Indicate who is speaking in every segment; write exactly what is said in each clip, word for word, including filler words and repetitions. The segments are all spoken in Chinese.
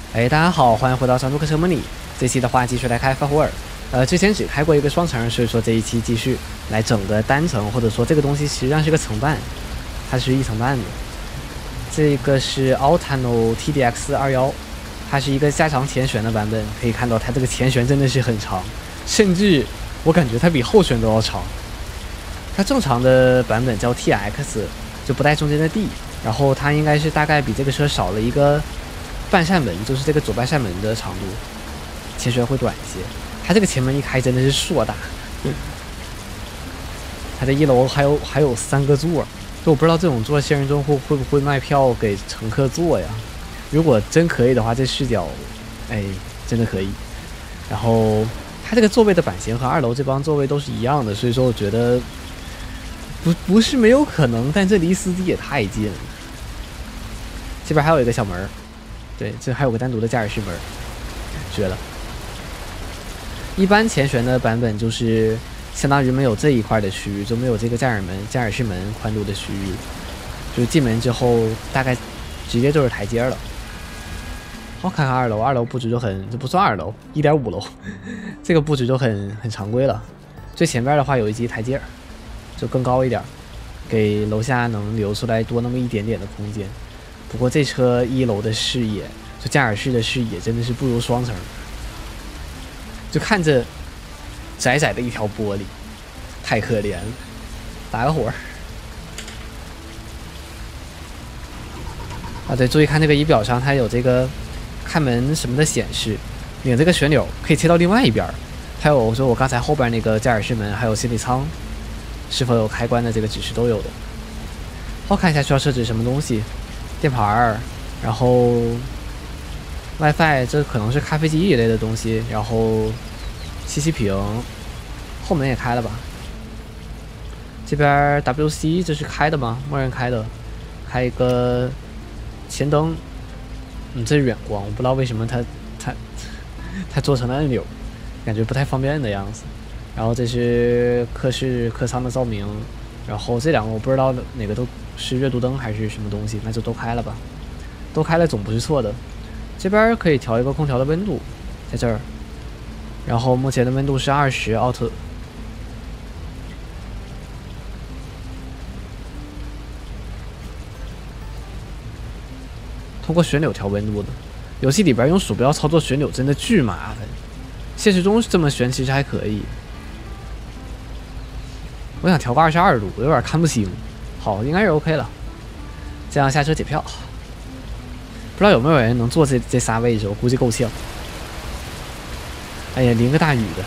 Speaker 1: 哎，大家好，欢迎回到长途客车模拟。这期的话，继续来开发霍尔。呃，之前只开过一个双层，所以说这一期继续来整个单层，或者说这个东西实际上是个层半，它是一层半的。这个是 Altano T D X 二十一，它是一个加长前悬的版本。可以看到它这个前悬真的是很长，甚至我感觉它比后悬都要长。它正常的版本叫 T X， 就不带中间的 D， 然后它应该是大概比这个车少了一个半扇门，就是这个左半扇门的长度，前悬会短一些。它这个前门一开真的是硕大，嗯、它这一楼还有还有三个座，就我不知道这种座现实中会会不会卖票给乘客坐呀？如果真可以的话，这视角，哎，真的可以。然后它这个座位的版型和二楼这帮座位都是一样的，所以说我觉得不不是没有可能，但这离司机也太近了。这边还有一个小门，对，这还有个单独的驾驶室门，绝了。一般前悬的版本就是相当于没有这一块的区域，就没有这个驾驶门、驾驶室门宽度的区域，就进门之后大概直接就是台阶了。好，看看二楼，二楼布置就很，这不算二楼，一点五楼，这个布置就很很常规了。最前边的话有一级台阶，就更高一点，给楼下能留出来多那么一点点的空间。不过这车一楼的视野，就驾驶室的视野真的是不如双层。就看着窄窄的一条玻璃，太可怜了。打个火啊！对，注意看这个仪表上，它有这个开门什么的显示，拧这个旋钮可以切到另外一边。还有我说我刚才后边那个驾驶室门，还有行李舱是否有开关的这个指示都有的。好，看一下需要设置什么东西，电盘，然后WiFi， 这可能是咖啡机一类的东西，然后吸气屏，后门也开了吧？这边 W C 这是开的吗？默认开的，开一个前灯，嗯，这是远光，我不知道为什么它它它做成了按钮，感觉不太方便的样子。然后这是客室客舱的照明，然后这两个我不知道哪个都是阅读灯还是什么东西，那就都开了吧，都开了总不是错的。这边可以调一个空调的温度，在这儿，然后目前的温度是二十奥特。通过旋钮调温度的，游戏里边用鼠标操作旋钮真的巨麻烦，现实中这么旋其实还可以。我想调个二十二度，我有点看不清。好，应该是 OK 了，这样下车检票。不知道有没有人能坐这这仨位置，我估计够呛。哎呀，淋个大雨的。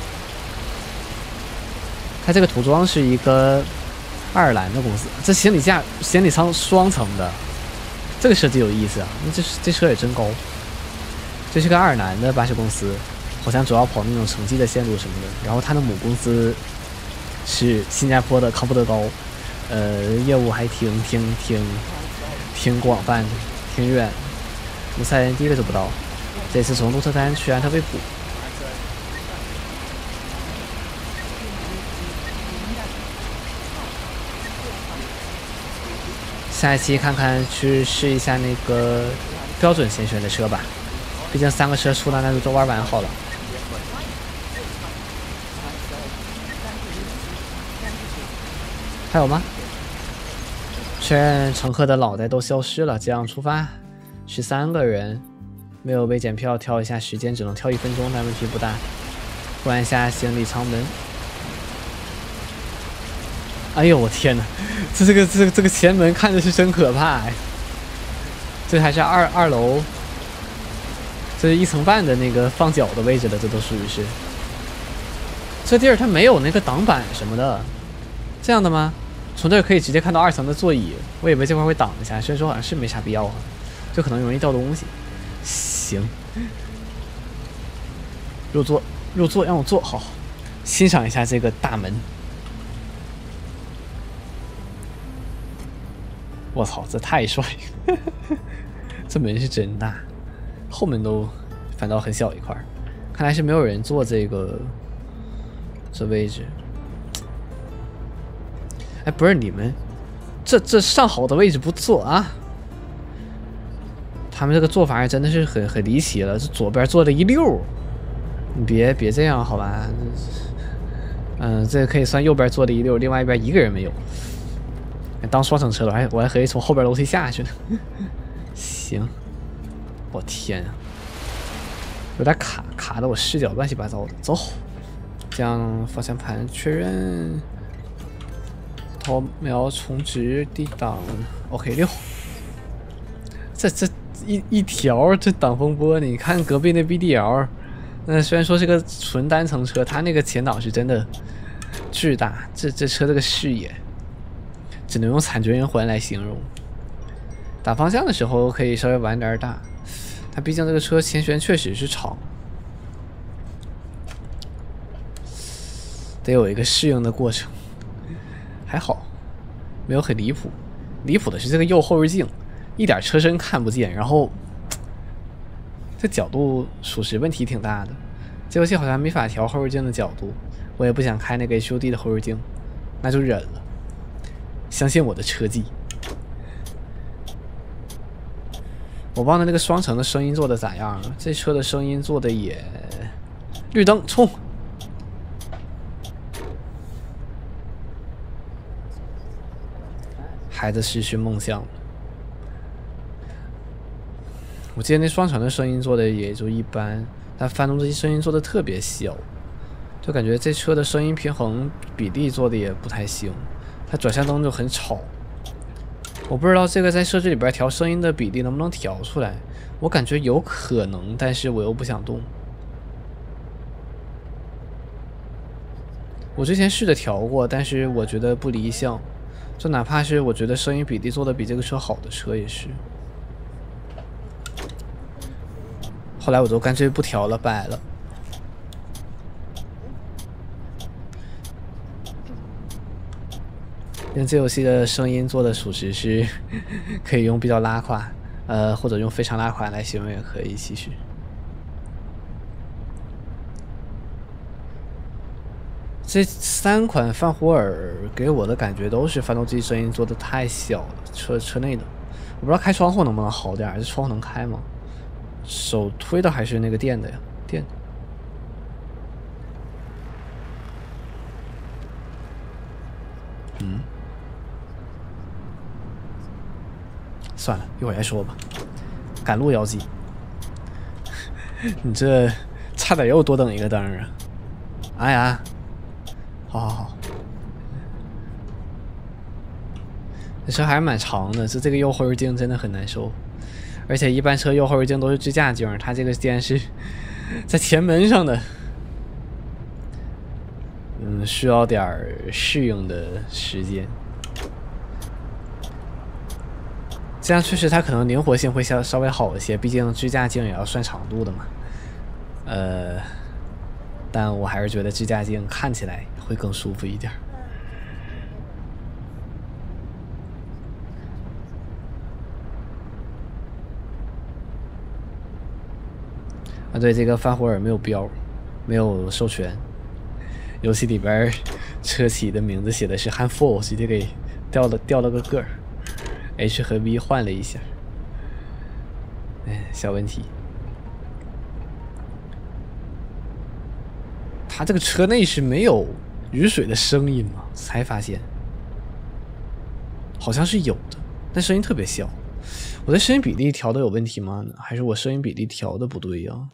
Speaker 1: 它这个涂装是一个爱尔兰的公司，这行李架、行李舱双层的，这个设计有意思啊。那这这车也真高。这是个爱尔兰的巴士公司，好像主要跑那种城际的线路什么的。然后它的母公司是新加坡的康福德高，呃，业务还挺挺挺挺广泛的。挺远，卢塞恩第一个就不到。这次从鹿特丹去安特卫普。下一期看看去试一下那个标准前悬的车吧，毕竟三个车出了，那就都玩完好了。还有吗？确认乘客的脑袋都消失了，这样出发。十三个人，没有被检票，挑一下时间，只能挑一分钟，但问题不大。关一下行李舱门。哎呦我天哪，这这个这个这个前门看着是真可怕哎！这还是二二楼，这是一层半的那个放脚的位置了，这都属于是。这地儿它没有那个挡板什么的，这样的吗？从这儿可以直接看到二层的座椅，我以为这块会挡一下，虽然说好像是没啥必要啊，就可能容易掉东西。行，入座，入座，让我坐好，欣赏一下这个大门。我操，这太帅了！这门是真大，后门都反倒很小一块，看来是没有人坐这个这位置。哎，不是你们，这这上好的位置不坐啊！ 他们这个做法真的是很很离奇了，这左边做了一溜，你别别这样好吧？嗯，这个可以算右边做的一溜，另外一边一个人没有。当双层车了，还我还可以从后边楼梯下去呢。行，我天啊，有点卡卡的，我视角乱七八糟的。走，将方向盘确认，头瞄重直 D 档 ，OK 六。这这一一条这挡风玻璃，你看隔壁那 B D L， 那虽然说是个纯单层车，它那个前挡是真的巨大，这这车这个视野。只能用惨绝人寰来形容。打方向的时候可以稍微晚点打，它毕竟这个车前悬确实是长，得有一个适应的过程。还好，没有很离谱。离谱的是这个右后视镜，一点车身看不见，然后这角度属实问题挺大的。这游戏好像没法调后视镜的角度，我也不想开那个 H U D 的后视镜，那就忍了。相信我的车技。我忘了那个双层的声音做的咋样了，这车的声音做的也……绿灯冲！孩子失去梦想了。我记得那双层的声音做的也就一般，但发动机声音做的特别小，就感觉这车的声音平衡比例做的也不太行。它转向灯就很吵，我不知道这个在设置里边调声音的比例能不能调出来，我感觉有可能，但是我又不想动。我之前试着调过，但是我觉得不理想，就哪怕是我觉得声音比例做的比这个车好的车也是。后来我就干脆不调了，摆了。因为这游戏的声音做的属实是可以用比较拉垮，呃，或者用非常拉垮来形容也可以。其实，这三款范胡尔给我的感觉都是发动机声音做的太小了，车车内的，我不知道开窗户能不能好点，这窗户能开吗？手推的还是那个电的呀？电的。嗯。算了，一会儿再说吧。赶路妖姬，你这差点又多等一个灯啊！哎呀，好好好，这车还是蛮长的，这这个右后视镜真的很难受，而且一般车右后视镜都是支架镜，它这个竟然是在前门上的，嗯，需要点适应的时间。这样确实它可能灵活性会稍稍微好一些，毕竟支架镜也要算长度的嘛。呃，但我还是觉得支架镜看起来会更舒服一点。啊，对，这个范胡尔没有标，没有授权。游戏里边车企的名字写的是 Handful， 直接给掉了掉了个个儿。H 和 V 换了一下，哎，小问题。它这个车内是没有雨水的声音吗？才发现，好像是有的，但声音特别小。我的声音比例调的有问题吗？还是我声音比例调的不对呀、啊？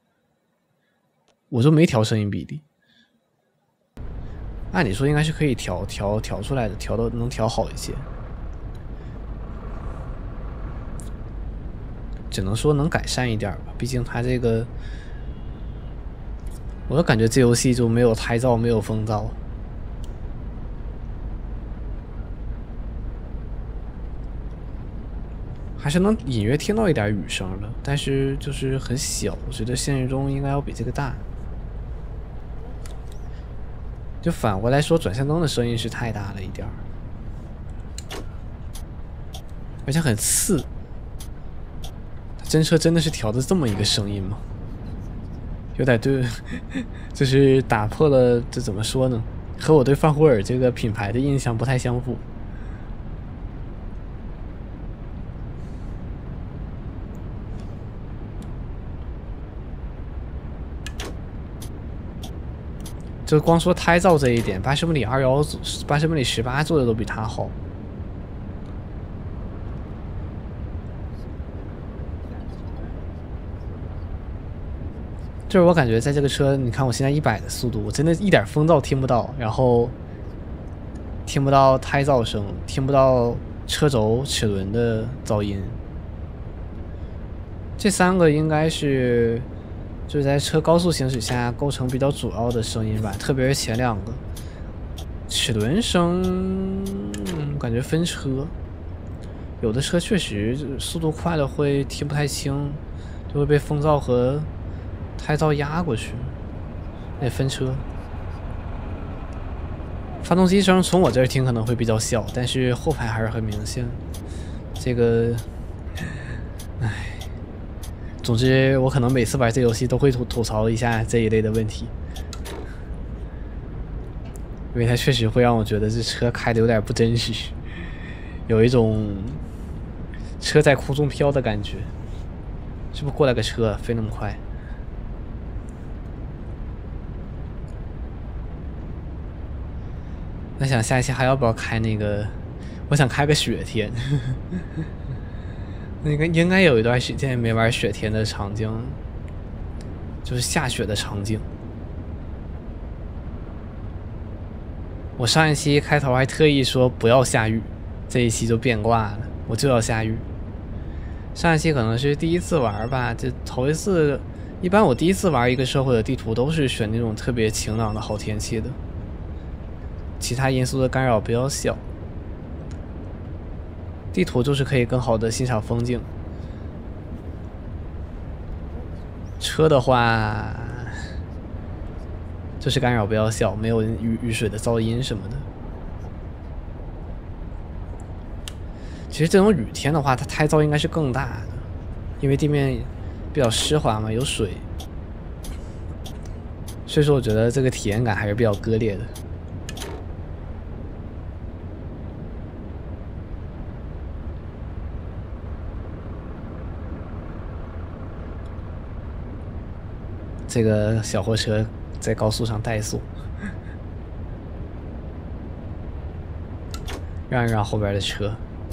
Speaker 1: 我就没调声音比例，按理说应该是可以调调调出来的，调的能调好一些。只能说能改善一点吧，毕竟它这个，我就感觉这游戏就没有胎噪，没有风噪，还是能隐约听到一点雨声的，但是就是很小，我觉得现实中应该要比这个大。就反过来说，转向灯的声音是太大了一点，而且很刺。真车真的是调的这么一个声音吗？有点对，就是打破了这怎么说呢？和我对范胡尔这个品牌的印象不太相符。 就光说胎噪这一点，八十公里二幺、八十公里十八做的都比它好。就是我感觉在这个车，你看我现在一百的速度，我真的一点风噪听不到，然后听不到胎噪声，听不到车轴齿轮的噪音。这三个应该是就是在车高速行驶下构成比较主要的声音吧，特别是前两个齿轮声，嗯、感觉分车，有的车确实速度快了会听不太清，就会被风噪和胎噪压过去，得分车。发动机声从我这儿听可能会比较小，但是后排还是很明显。这个，唉，总之我可能每次玩这游戏都会吐吐槽一下这一类的问题，因为它确实会让我觉得这车开的有点不真实，有一种车在空中飘的感觉。是不是过来个车飞那么快？那想下一期还要不要开那个？我想开个雪天，那个应该有一段时间没玩雪天的场景，就是下雪的场景。我上一期开头还特意说不要下雨，这一期就变卦了，我就要下雨。上一期可能是第一次玩吧，这头一次。一般我第一次玩一个社会的地图都是选那种特别晴朗的好天气的。其他因素的干扰比较小，地图就是可以更好的欣赏风景。车的话，就是干扰比较小，没有雨雨水的噪音什么的。其实这种雨天的话，它胎噪应该是更大的，因为地面比较湿滑嘛，有水，所以说我觉得这个体验感还是比较割裂的。这个小货车在高速上怠速，让一让后边的车。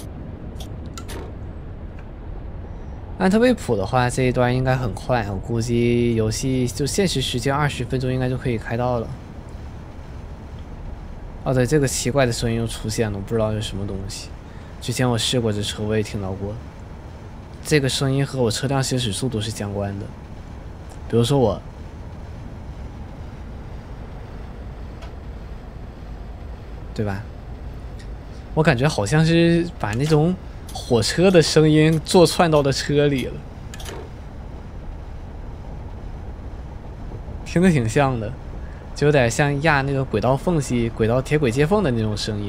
Speaker 1: 按特贝普的话，这一段应该很快，我估计游戏就现实时间二十分钟应该就可以开到了。哦，对，这个奇怪的声音又出现了，我不知道是什么东西。之前我试过这车，我也听到过。这个声音和我车辆行驶速度是相关的。比如说我，对吧？我感觉好像是把那种火车的声音做串到了车里了，听着挺像的，就有点像压那个轨道缝隙、轨道铁轨接缝的那种声音，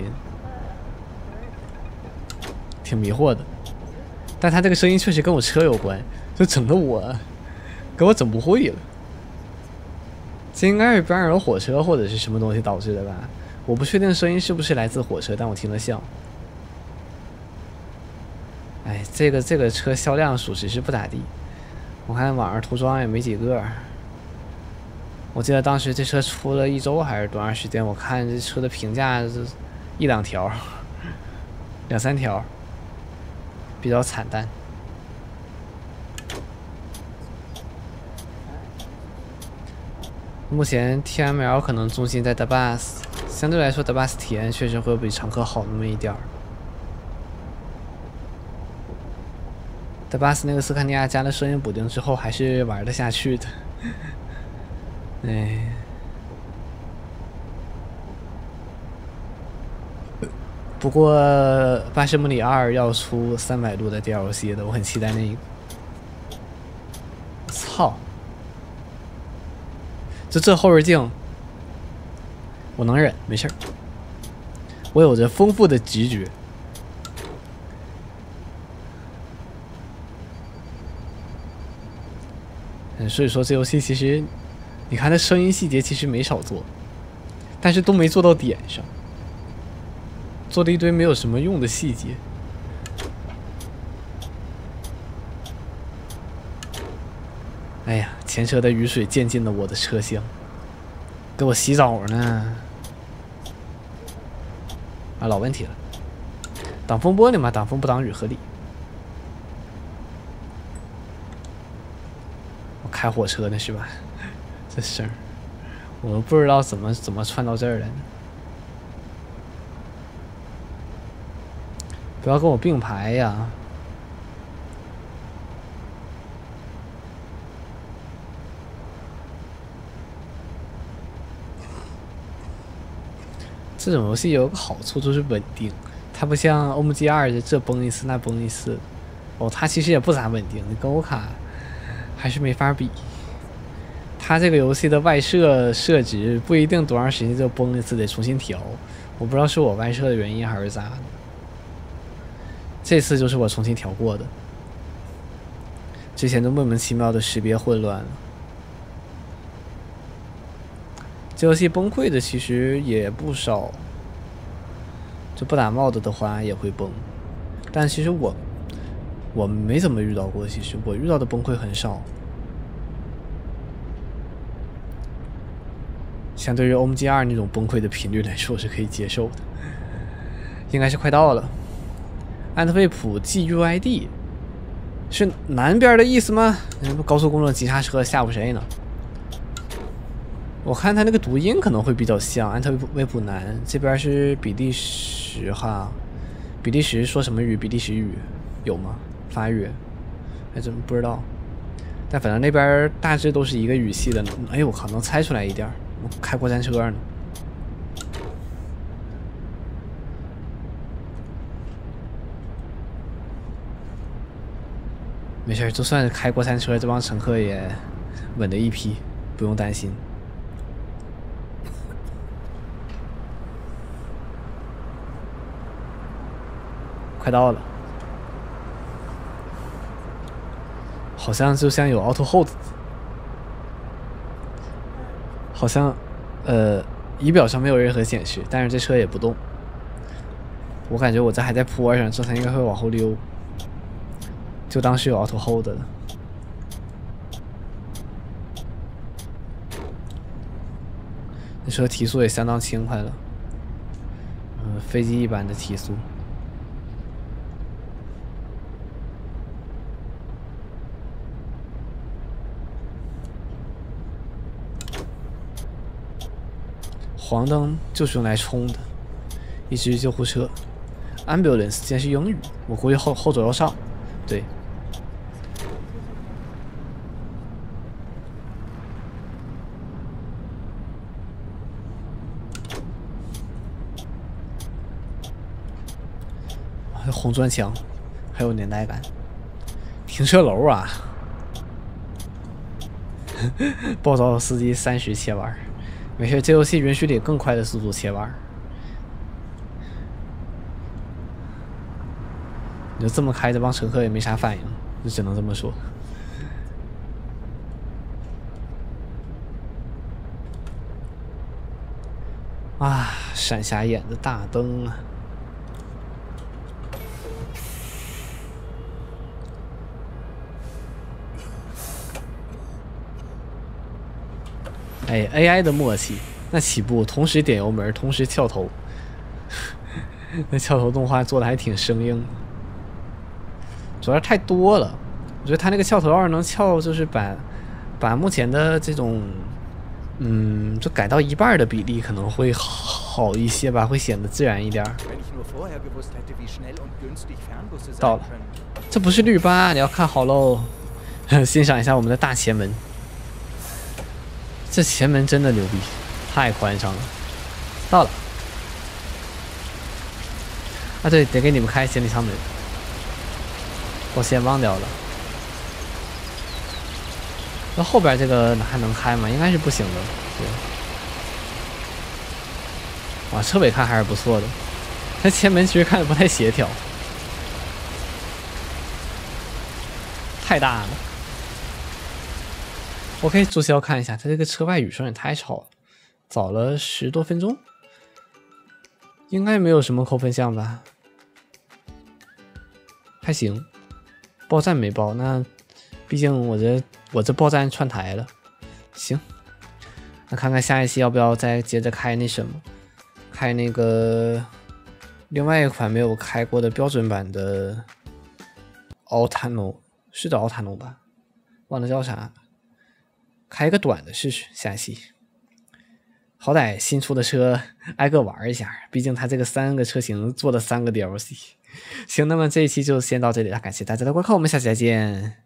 Speaker 1: 挺迷惑的。但它这个声音确实跟我车有关，就整得我给我整不会了。这应该是边上有火车或者是什么东西导致的吧？我不确定声音是不是来自火车，但我听得像。哎，这个这个车销量属实是不咋地，我看网上涂装也没几个。我记得当时这车出了一周还是多长时间，我看这车的评价是一两条，两三条，比较惨淡。目前 T M L 可能重心在 The Bus， 相对来说 The Bus 体验确实会比常客好那么一点儿。The Bus 那个斯堪尼亚加了声音补丁之后，还是玩得下去的。哎，不过八十公里二要出三百路的 D L C 的，我很期待那个。操！就这后视镜，我能忍，没事儿。我有着丰富的直觉。嗯，所以说这游戏其实，你看它声音细节其实没少做，但是都没做到点上，做了一堆没有什么用的细节。哎呀，前车的雨水溅进了我的车厢。 给我洗澡呢？啊，老问题了。挡风玻璃嘛，挡风不挡雨合理。我开火车呢是吧？这声儿，我都不知道怎么怎么窜到这儿来呢。不要跟我并排呀！这种游戏有个好处就是稳定，它不像 O M G 二这崩一次那崩一次。哦，它其实也不咋稳定，你跟我卡还是没法比。它这个游戏的外设设置不一定多长时间就崩一次，得重新调。我不知道是我外设的原因还是咋的。这次就是我重新调过的，之前都莫名其妙的识别混乱了。这游戏崩溃的其实也不少，就不打帽子的话也会崩，但其实我我没怎么遇到过，其实我遇到的崩溃很少。相对于 O M G 二那种崩溃的频率来说，我是可以接受的。应该是快到了。安特卫普 G U I D 是南边的意思吗？高速公路急刹车吓唬谁呢？我看他那个读音可能会比较像安特卫普南，这边是比利时哈，比利时说什么语？比利时语有吗？法语？还真不知道。但反正那边大致都是一个语系的。哎呦我靠，能猜出来一点。我开过山车呢。没事，就算是开过山车，这帮乘客也稳的一批，不用担心。快到了，好像就像有 auto hold， 好像呃仪表上没有任何显示，但是这车也不动。我感觉我这还在坡上，这才应该会往后溜。就当是有 auto hold 的。这车提速也相当轻快了，嗯、呃，飞机一般的提速。黄灯就是用来冲的，一支救护车 ，ambulance 竟然是英语，我估计后后左右上，对。还有红砖墙，还有年代感。停车楼啊，暴躁司机三十切弯。没事，这游戏允许你更快的速度切弯。你就这么开，这帮乘客也没啥反应，就只能这么说。啊，闪瞎眼的大灯啊！哎 ，A I 的默契，那起步同时点油门，同时翘头，那翘头动画做的还挺生硬的，主要是太多了。我觉得他那个翘头要是能翘，就是把把目前的这种，嗯，就改到一半的比例可能会好一些吧，会显得自然一点。到了，这不是绿巴，你要看好喽。欣赏一下我们的大前门。这前门真的牛逼，太宽敞了。到了，啊对，得给你们开行李舱门，我先忘掉了。那后边这个还能开吗？应该是不行的。对，哇，车尾看还是不错的，它前门其实看着不太协调，太大了。我可以注销看一下，它这个车外雨声也太吵了，早了十多分钟，应该没有什么扣分项吧？还行，报站没报，那毕竟我这我这报站串台了，行， 那看看下一期要不要再接着开那什么，开那个另外一款没有开过的标准版的奥塔诺，是叫奥塔诺吧？忘了叫啥，开一个短的试试下一期。好歹新出的车挨个玩一下，毕竟它这个三个车型做了三个 D L C。行，那么这一期就先到这里了，感谢大家的观看，我们下期再见。